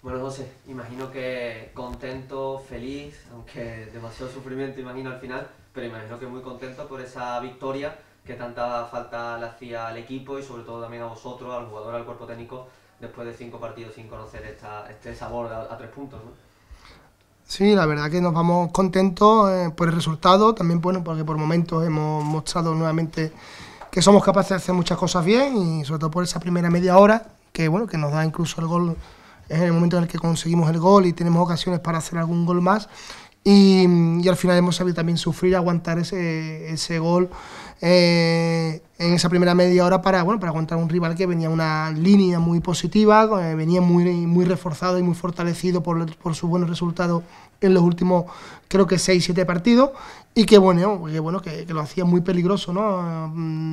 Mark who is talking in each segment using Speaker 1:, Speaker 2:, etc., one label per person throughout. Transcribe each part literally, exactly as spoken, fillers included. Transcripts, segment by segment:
Speaker 1: Bueno, José, imagino que contento, feliz, aunque demasiado sufrimiento imagino al final, pero imagino que muy contento por esa victoria que tanta falta le hacía al equipo y sobre todo también a vosotros, al jugador, al cuerpo técnico, después de cinco partidos sin conocer esta, este sabor a, a tres puntos, ¿no?
Speaker 2: Sí, la verdad que nos vamos contentos eh, por el resultado, también bueno, porque por momentos hemos mostrado nuevamente que somos capaces de hacer muchas cosas bien y sobre todo por esa primera media hora, que bueno, que nos da incluso el gol, es el momento en el que conseguimos el gol y tenemos ocasiones para hacer algún gol más. Y, y al final hemos sabido también sufrir, aguantar ese, ese gol eh, en esa primera media hora para, bueno, para aguantar un rival que venía una línea muy positiva, eh, venía muy, muy reforzado y muy fortalecido por, por sus buenos resultados en los últimos, creo que seis siete partidos, y que bueno, que, bueno, que, que lo hacía muy peligroso, ¿no?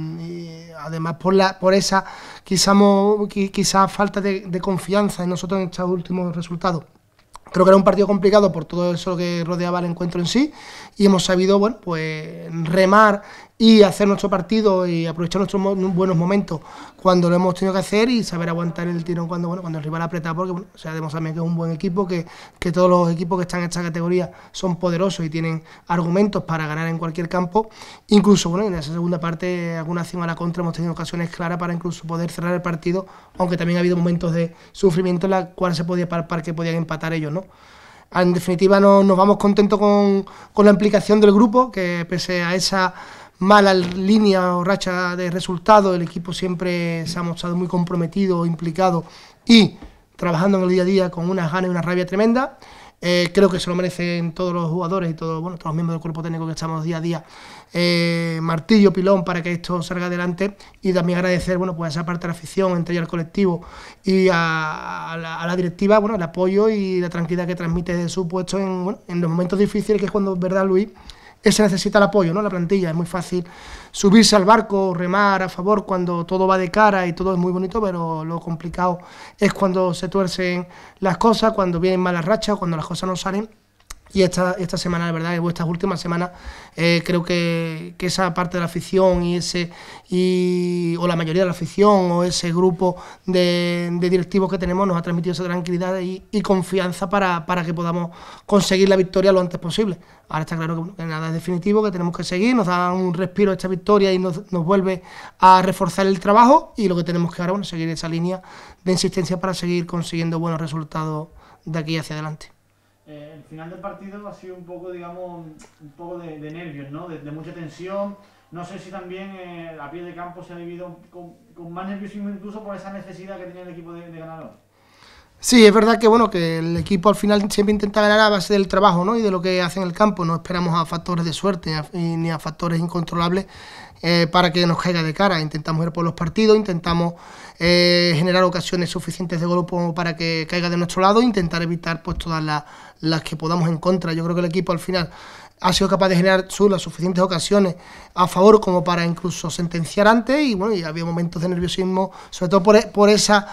Speaker 2: Y además por, la, por esa quizá, quizá falta de, de confianza en nosotros en estos últimos resultados. Creo que era un partido complicado por todo eso que rodeaba el encuentro en sí y hemos sabido, bueno, pues remar y hacer nuestro partido y aprovechar nuestros buenos momentos cuando lo hemos tenido que hacer y saber aguantar el tirón cuando, bueno, cuando el rival aprieta, porque bueno, sabemos también que es un buen equipo, que, que todos los equipos que están en esta categoría son poderosos y tienen argumentos para ganar en cualquier campo. Incluso, bueno, en esa segunda parte, alguna acción a la contra, hemos tenido ocasiones claras para incluso poder cerrar el partido, aunque también ha habido momentos de sufrimiento en los cuales se podía palpar que podían empatar ellos, ¿no? En definitiva, no, nos vamos contentos con, con la implicación del grupo, que pese a esa mala línea o racha de resultados, el equipo siempre se ha mostrado muy comprometido, implicado y trabajando en el día a día con unas ganas y una rabia tremenda. Eh, creo que se lo merecen todos los jugadores y todos, bueno, todos los miembros del cuerpo técnico que estamos día a día, eh, martillo, pilón para que esto salga adelante, y también agradecer, bueno, pues a esa parte de la afición, entre ellos al colectivo y a, a, la, a la directiva, bueno, el apoyo y la tranquilidad que transmite desde su puesto en, bueno, en los momentos difíciles, que es cuando, ¿verdad, Luis? Se necesita el apoyo, ¿no? La plantilla, es muy fácil subirse al barco, remar a favor cuando todo va de cara y todo es muy bonito, pero lo complicado es cuando se tuercen las cosas, cuando vienen malas rachas, cuando las cosas no salen. Y esta, esta semana, la verdad, o estas últimas semanas, eh, creo que, que esa parte de la afición y ese y, o la mayoría de la afición o ese grupo de, de directivos que tenemos nos ha transmitido esa tranquilidad y, y confianza para, para que podamos conseguir la victoria lo antes posible. Ahora está claro que, bueno, que nada es definitivo, que tenemos que seguir, nos da un respiro esta victoria y nos, nos vuelve a reforzar el trabajo, y lo que tenemos que ahora, bueno, seguir esa línea de insistencia para seguir consiguiendo buenos resultados de aquí hacia adelante.
Speaker 3: Eh, el final del partido ha sido un poco, digamos, un poco de, de nervios, ¿no? De, de mucha tensión. No sé si también eh, a pie de campo se ha vivido con, con más nerviosismo, incluso por esa necesidad que tenía el equipo de, de ganar hoy.
Speaker 2: Sí, es verdad que bueno, que el equipo al final siempre intenta ganar a base del trabajo, ¿no? Y de lo que hace en el campo. No esperamos a factores de suerte ni a, ni a factores incontrolables eh, para que nos caiga de cara. Intentamos ir por los partidos, intentamos eh, generar ocasiones suficientes de gol para que caiga de nuestro lado e intentar evitar pues todas las, las que podamos en contra. Yo creo que el equipo al final ha sido capaz de generar su, las suficientes ocasiones a favor como para incluso sentenciar antes, y bueno, y había momentos de nerviosismo, sobre todo por, por esa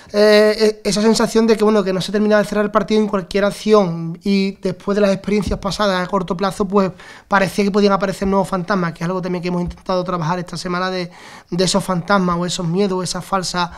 Speaker 2: Eh, esa sensación de que bueno, que no se terminaba de cerrar el partido en cualquier acción, y después de las experiencias pasadas a corto plazo pues parecía que podían aparecer nuevos fantasmas, que es algo también que hemos intentado trabajar esta semana, de, de esos fantasmas o esos miedos, esas falsas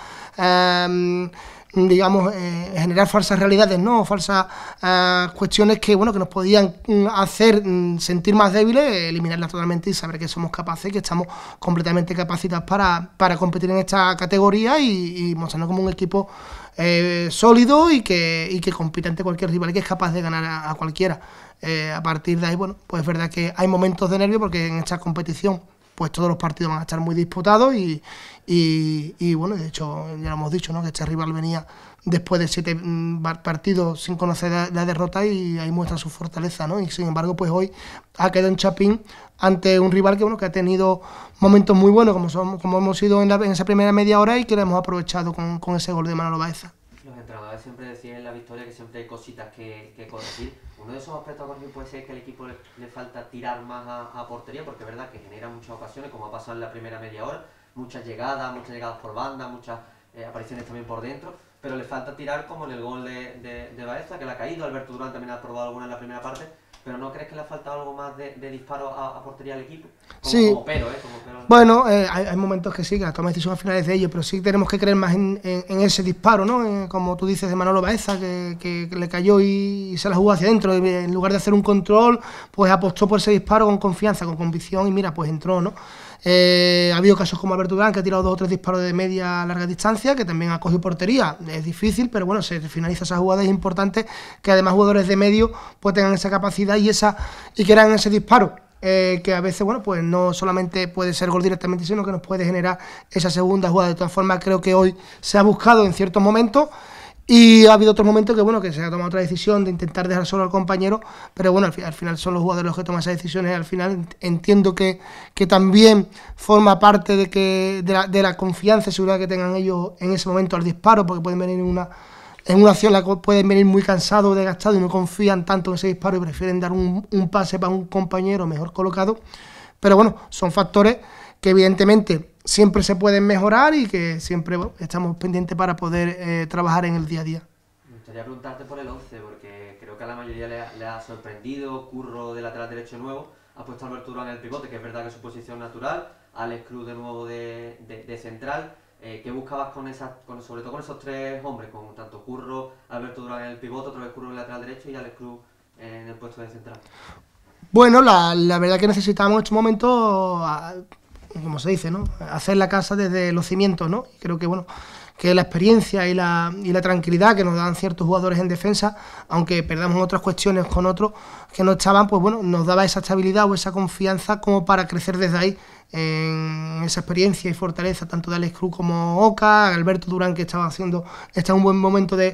Speaker 2: eh, digamos, eh, generar falsas realidades, ¿no? O falsas eh, cuestiones que, bueno, que nos podían hacer sentir más débiles, eliminarlas totalmente y saber que somos capaces, que estamos completamente capacitados para, para competir en esta categoría y, y mostrarnos como un equipo eh, sólido y que, y que compite ante cualquier rival y que es capaz de ganar a, a cualquiera. Eh, a partir de ahí, bueno, pues es verdad que hay momentos de nervio porque en esta competición pues todos los partidos van a estar muy disputados y, y, y bueno, de hecho ya lo hemos dicho, ¿no? Que este rival venía después de siete mm, partidos sin conocer la, la derrota, y ahí muestra su fortaleza, ¿no? Y sin embargo pues hoy ha quedado en Chapín ante un rival que, bueno, que ha tenido momentos muy buenos como, somos, como hemos sido en, la, en esa primera media hora, y que lo hemos aprovechado con, con ese gol de Manolo Baeza.
Speaker 1: Los entrenadores siempre decían en la victoria que siempre hay cositas que, que corregir. Uno de esos aspectos a corregir puede ser que al equipo le, le falta tirar más a, a portería, porque es verdad que genera muchas ocasiones, como ha pasado en la primera media hora, muchas llegadas, muchas llegadas por banda, muchas eh, apariciones también por dentro, pero le falta tirar como en el gol de, de, de Baeza, que le ha caído. Alberto Durán también ha probado alguna en la primera parte, pero ¿no crees que le ha faltado algo más de, de disparo a, a portería al equipo? Como,
Speaker 2: sí.
Speaker 1: Como pero, ¿eh? Como pero.
Speaker 2: Bueno, eh, hay, hay momentos que sí, que la toma de decisión al final es de ellos, pero sí tenemos que creer más en, en, en ese disparo, ¿no? Eh, como tú dices de Manolo Baeza, que, que, que le cayó y, y se la jugó hacia adentro. En lugar de hacer un control, pues apostó por ese disparo con confianza, con convicción y mira, pues entró, ¿no? Eh, ha habido casos como Alberto Durán, que ha tirado dos o tres disparos de media a larga distancia, que también ha cogido portería. Es difícil, pero bueno, se finaliza esa jugada. Es importante que además jugadores de medio pues tengan esa capacidad y esa y que hagan ese disparo. Eh, que a veces, bueno, pues no solamente puede ser gol directamente, sino que nos puede generar esa segunda jugada. De todas formas, creo que hoy se ha buscado en ciertos momentos y ha habido otros momentos que, bueno, que se ha tomado otra decisión de intentar dejar solo al compañero, pero bueno, al, al final son los jugadores los que toman esas decisiones. Al final entiendo que, que también forma parte de, que, de, la, de la confianza y seguridad que tengan ellos en ese momento al disparo, porque pueden venir en una... En una acción la pueden venir muy cansados, desgastados y no confían tanto en ese disparo y prefieren dar un, un pase para un compañero mejor colocado. Pero bueno, son factores que evidentemente siempre se pueden mejorar y que siempre bueno, estamos pendientes para poder eh, trabajar en el día a día.
Speaker 1: Me gustaría preguntarte por el once, porque creo que a la mayoría le ha, le ha sorprendido. Curro de lateral derecho nuevo, ha puesto a Alberto Durán en el pivote, que es verdad que es su posición natural, Alex Cruz de nuevo de, de, de central. Eh, ¿Qué buscabas con esas, con, sobre todo con esos tres hombres, con tanto Curro, Alberto Durán en el pivote, otra vez Curro en el lateral derecho y Alex Cruz en el puesto de central?
Speaker 2: Bueno, la, la verdad que necesitamos en estos momentos, como se dice, ¿no? Hacer la casa desde los cimientos, ¿no? Y creo que bueno, que la experiencia y la, y la tranquilidad que nos dan ciertos jugadores en defensa, aunque perdamos otras cuestiones con otros que no estaban, pues bueno, nos daba esa estabilidad o esa confianza como para crecer desde ahí en esa experiencia y fortaleza tanto de Alex Cruz como Oca, Alberto Durán, que estaba haciendo, está en un buen momento de,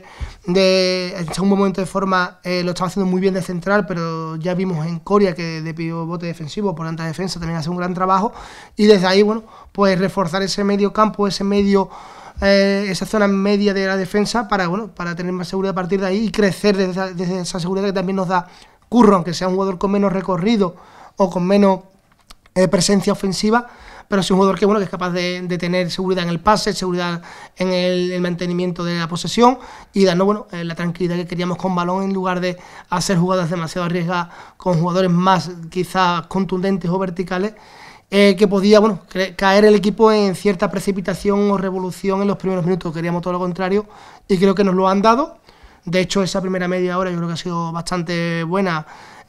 Speaker 2: de está en un buen momento de forma, eh, lo estaba haciendo muy bien de central, pero ya vimos en Coria que de pivote defensivo, por alta defensa, también hace un gran trabajo, y desde ahí, bueno, pues reforzar ese medio campo, ese medio Eh, esa zona media de la defensa para bueno para tener más seguridad a partir de ahí y crecer desde esa, desde esa seguridad que también nos da Curro, aunque sea un jugador con menos recorrido o con menos eh, presencia ofensiva, pero es un jugador que bueno que es capaz de, de tener seguridad en el pase, seguridad en el, el mantenimiento de la posesión y darnos bueno eh, la tranquilidad que queríamos con balón en lugar de hacer jugadas demasiado arriesgadas con jugadores más quizás contundentes o verticales. Eh, que podía bueno, caer el equipo en cierta precipitación o revolución en los primeros minutos. Queríamos todo lo contrario y creo que nos lo han dado. De hecho, esa primera media hora yo creo que ha sido bastante buena,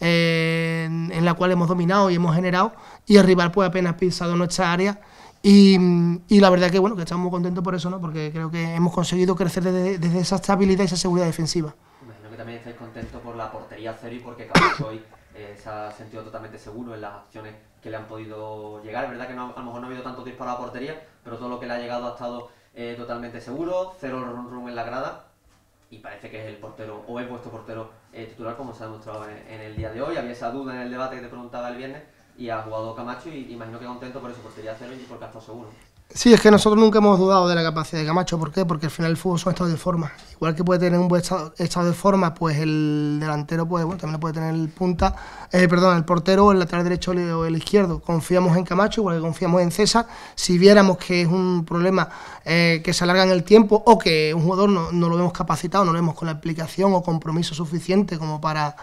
Speaker 2: eh, en, en la cual hemos dominado y hemos generado, y el rival pues apenas pisado nuestra área. Y, y la verdad que bueno que estamos muy contentos por eso, ¿no? Porque creo que hemos conseguido crecer desde, desde esa estabilidad y esa seguridad defensiva.
Speaker 1: Imagino que también estáis contentos por la portería cero y porque Camacho hoy eh, se ha sentido totalmente seguro en las acciones que le han podido llegar. Es verdad que no, a lo mejor no ha habido tantos disparos a portería, pero todo lo que le ha llegado ha estado eh, totalmente seguro, cero run run en la grada, y parece que es el portero, o es vuestro portero eh, titular, como se ha demostrado en, en el día de hoy. Había esa duda en el debate que te preguntaba el viernes, y ha jugado Camacho, y imagino que contento por eso, portería cero y porque ha estado seguro.
Speaker 2: Sí, es que nosotros nunca hemos dudado de la capacidad de Camacho. ¿Por qué? Porque al final el fútbol son estados de forma. Igual que puede tener un buen estado, estado de forma, pues el delantero pues, bueno, también lo puede tener el punta, eh, perdón, el portero o el lateral derecho o el izquierdo. Confiamos en Camacho, igual que confiamos en César. Si viéramos que es un problema eh, que se alarga en el tiempo o que un jugador no, no lo vemos capacitado, no lo vemos con la aplicación o compromiso suficiente como para,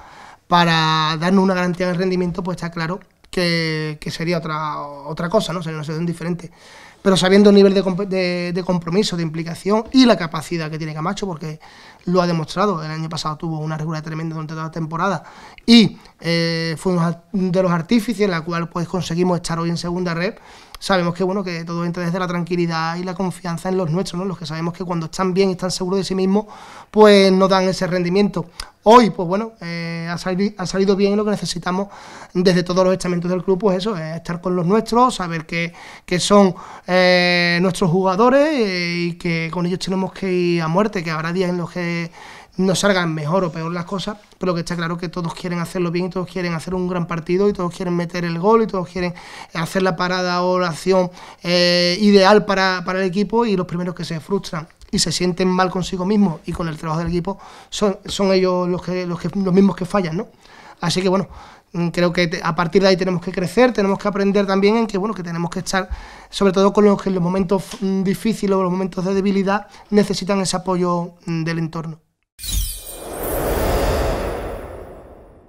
Speaker 2: para darnos una garantía de rendimiento, pues está claro que, que sería otra, otra cosa, ¿no? Sería una situación diferente. Pero sabiendo el nivel de, de, de compromiso, de implicación y la capacidad que tiene Camacho, porque lo ha demostrado. El año pasado tuvo una regularidad tremenda durante toda la temporada y eh, fue uno de los artífices en la cual pues, conseguimos estar hoy en segunda red. Sabemos que bueno que todo entra desde la tranquilidad y la confianza en los nuestros, ¿no? Los que sabemos que cuando están bien y están seguros de sí mismos, pues nos dan ese rendimiento. Hoy, pues bueno, eh, ha, salido, ha salido bien lo que necesitamos desde todos los estamentos del club, pues eso, eh, estar con los nuestros, saber que, que son eh, nuestros jugadores eh, y que con ellos tenemos que ir a muerte, que habrá días en los que nos salgan mejor o peor las cosas, pero que está claro que todos quieren hacerlo bien y todos quieren hacer un gran partido y todos quieren meter el gol y todos quieren hacer la parada o la acción eh, ideal para, para el equipo, y los primeros que se frustran y se sienten mal consigo mismos y con el trabajo del equipo son, son ellos los, que, los, que, los mismos que fallan, ¿no? Así que bueno, creo que a partir de ahí tenemos que crecer, tenemos que aprender también en que bueno que tenemos que estar, sobre todo con los que en los momentos difíciles o los momentos de debilidad necesitan ese apoyo del entorno.